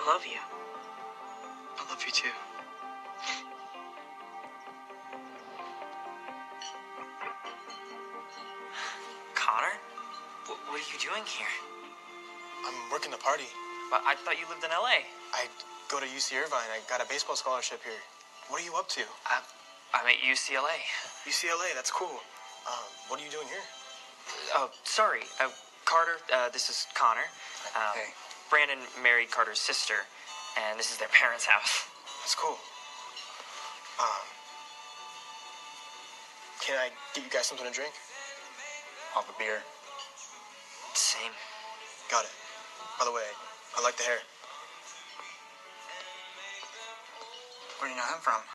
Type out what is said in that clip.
love you. I love you too. Connor? What are you doing here? I'm working the party. But I thought you lived in L.A. I go to UC Irvine. I got a baseball scholarship here. What are you up to? I'm at UCLA. UCLA, that's cool. What are you doing here? Oh, sorry. Carter, this is Connor. Hey. Brandon married Carter's sister, and this is their parents' house. That's cool. Can I get you guys something to drink? Off a beer. Same. Got it. By the way, I like the hair. Where do you know him from?